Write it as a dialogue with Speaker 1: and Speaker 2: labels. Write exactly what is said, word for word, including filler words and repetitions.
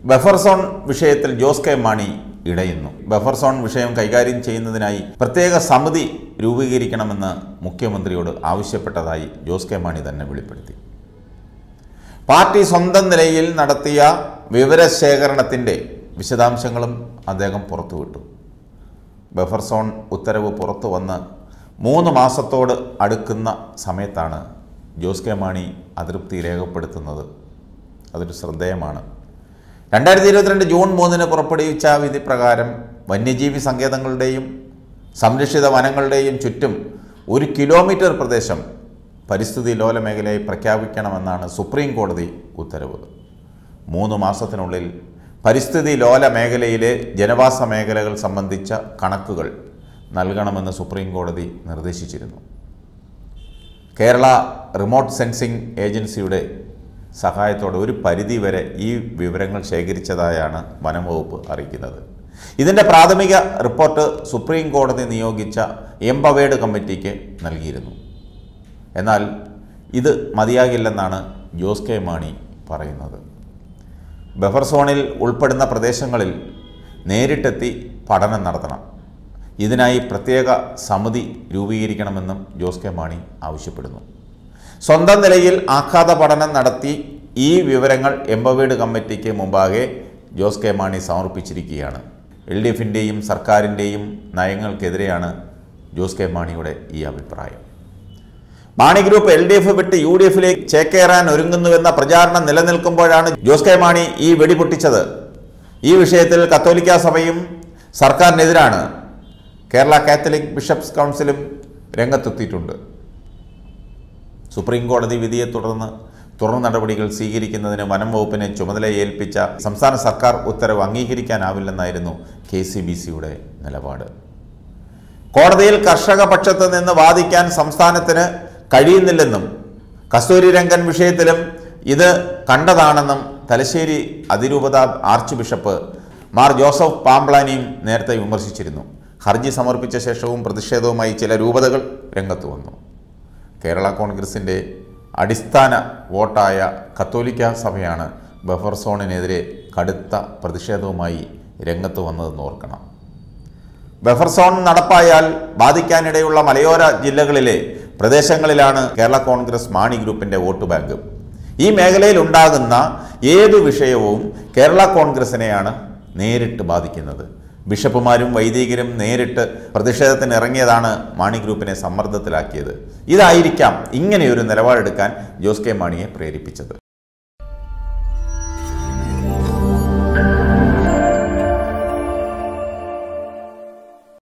Speaker 1: Buffer zone വിഷയത്തിൽ ജോസ് കെ മാണി ഇടയുന്നു. Buffer zone വിഷയം കൈകാര്യം ചെയ്യുന്നതിനായി പ്രത്യേക സമിതി രൂപീകരിക്കണമെന്ന് മുഖ്യമന്ത്രിയോട് ആവശ്യപ്പെട്ടതായി ജോസ് കെ മാണി തന്നെ വെളിപ്പെടുത്തി. പാർട്ടി സ്വന്തം നിലയിൽ നടത്തിയ വിവരശേഖരണത്തിൻ്റെ വിശദാംശങ്ങളും അദ്ദേഹം പുറത്തുവിട്ടു. ബഫർ സോൺ ഉത്തരവ് പുറത്തു വന്ന് മൂന്ന് മാസത്തോട് അടുക്കുന്ന സമയത്താണ് ജോസ് കെ മാണി അതൃപ്തി രേഖപ്പെടുത്തുന്നത്. അതൊരു ശ്രദ്ധേയമാണ്. രണ്ടായിരത്തി ഇരുപത്തിരണ്ട് ജൂൺ മൂന്നിന് പുറപ്പെടുവിച്ച വിധി പ്രകാരം വന്യജീവി സങ്കേതങ്ങളുടെയും സംരക്ഷിത വനങ്ങളുടെയും ചുറ്റും ഒരു കിലോമീറ്റർ പ്രദേശം പരിസ്ഥിതി ലോല മേഖലയായി പ്രഖ്യാപിക്കണമെന്നാണ് സുപ്രീം കോടതി ഉത്തരവ്. മൂന്ന് മാസത്തിനുള്ളിൽ പരിസ്ഥിതി ലോല മേഖലയിലെ ജനവാസ മേഖലകൾ സംബന്ധിച്ച കണക്കുകൾ നൽകണമെന്ന് സുപ്രീം കോടതി നിർദ്ദേശിച്ചിരുന്നു. കേരള റിമോട്ട് സെൻസിംഗ് ഏജൻസിയുടെ സഹായത്തോടെ ഒരു പരിധി വരെ ഈ വിവരങ്ങൾ ശേഖരിച്ചതായാണ് വനം വകുപ്പ് അറിയിക്കുന്നത്. ഇതിൻ്റെ പ്രാഥമിക റിപ്പോർട്ട് സുപ്രീം കോടതി നിയോഗിച്ച എംപവേർഡ് കമ്മിറ്റിക്ക് നൽകിയിരുന്നു. എന്നാൽ ഇത് മതിയാകില്ലെന്നാണ് ജോസ് കെ മാണി പറയുന്നത്. ബഫർ സോണിൽ ഉൾപ്പെടുന്ന പ്രദേശങ്ങളിൽ നേരിട്ടെത്തി പഠനം നടത്തണം. ഇതിനായി പ്രത്യേക സമിതി രൂപീകരിക്കണമെന്നും ജോസ് കെ മാണി ആവശ്യപ്പെടുന്നു. സ്വന്തം നിലയിൽ ആഘാത പഠനം നടത്തി ഈ വിവരങ്ങൾ എംപവേർഡ് കമ്മിറ്റിക്ക് മുമ്പാകെ ജോസ് കെ മാണി സമർപ്പിച്ചിരിക്കുകയാണ്. എൽ ഡി എഫിൻ്റെയും സർക്കാരിൻ്റെയും നയങ്ങൾക്കെതിരെയാണ് ജോസ് കെ മാണിയുടെ ഈ അഭിപ്രായം. Mani group L D F വിട്ട് യു ഡി എഫിലേക്ക് ചേക്കേറാൻ ഒരുങ്ങുന്നുവെന്ന പ്രചാരണം നിലനിൽക്കുമ്പോഴാണ് ജോസ് കെ മാണി ഈ വെടിപൊട്ടിച്ചത്. ഈ വിഷയത്തിൽ കത്തോലിക്ക സഭയും സർക്കാരിനെതിരാണ്. കേരള കാത്തലിക് ബിഷപ്സ് കൗൺസിലും രംഗത്തെത്തിയിട്ടുണ്ട്. സുപ്രീം കോടതി വിധിയെ തുടർന്ന് തുടർ നടപടികൾ സ്വീകരിക്കുന്നതിന് വനം വകുപ്പിനെ ചുമതല ഏൽപ്പിച്ച സംസ്ഥാന സർക്കാർ ഉത്തരവ് അംഗീകരിക്കാനാവില്ലെന്നായിരുന്നു കെ സി ബി സിയുടെ നിലപാട്. കോടതിയിൽ കർഷക പക്ഷത്ത് നിന്ന് വാദിക്കാൻ സംസ്ഥാനത്തിന് കഴിയുന്നില്ലെന്നും കസ്തൂരി രംഗൻ വിഷയത്തിലും ഇത് കണ്ടതാണെന്നും തലശ്ശേരി അതിരൂപത ആർച്ച് ബിഷപ്പ് മാർ ജോസഫ് പാംപ്ലാനിയും നേരത്തെ വിമർശിച്ചിരുന്നു. ഹർജി സമർപ്പിച്ച ശേഷവും പ്രതിഷേധവുമായി ചില രൂപതകൾ രംഗത്ത് വന്നു. കേരള കോൺഗ്രസിൻ്റെ അടിസ്ഥാന വോട്ടായ കത്തോലിക്ക സഭയാണ് ബഫർ സോണിനെതിരെ കടുത്ത പ്രതിഷേധവുമായി രംഗത്ത് വന്നതെന്ന് ഓർക്കണം. ബഫർ സോൺ നടപ്പായാൽ ബാധിക്കാനിടയുള്ള മലയോര ജില്ലകളിലെ പ്രദേശങ്ങളിലാണ് കേരള കോൺഗ്രസ് മാണി ഗ്രൂപ്പിൻ്റെ വോട്ട് ബാങ്ക്. ഈ മേഖലയിൽ ഉണ്ടാകുന്ന ഏതു വിഷയവും കേരള കോൺഗ്രസിനെയാണ് നേരിട്ട് ബാധിക്കുന്നത്. ബിഷപ്പുമാരും വൈദികരും നേരിട്ട് പ്രതിഷേധത്തിന് ഇറങ്ങിയതാണ് മാണി ഗ്രൂപ്പിനെ സമ്മർദ്ദത്തിലാക്കിയത്. ഇതായിരിക്കാം ഇങ്ങനെയൊരു നിലപാടെടുക്കാൻ ജോസ് കെ മാണിയെ പ്രേരിപ്പിച്ചത്.